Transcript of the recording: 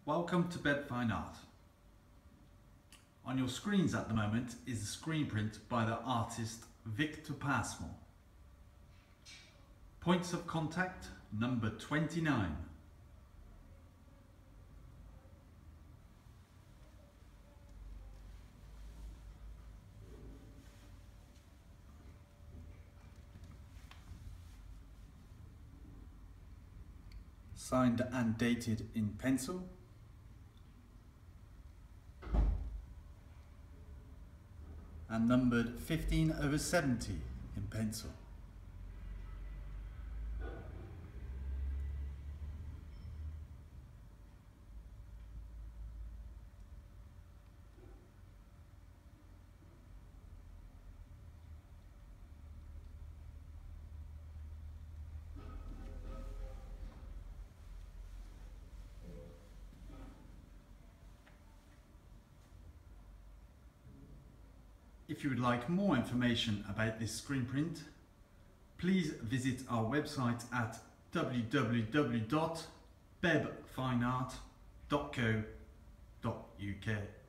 Welcome to Beb Fine Art. On your screens at the moment is a screen print by the artist Victor Passmore. Points of contact number 29. Signed and dated in pencil. And numbered 15/70 in pencil. If you would like more information about this screen print, please visit our website at www.bebfineart.co.uk.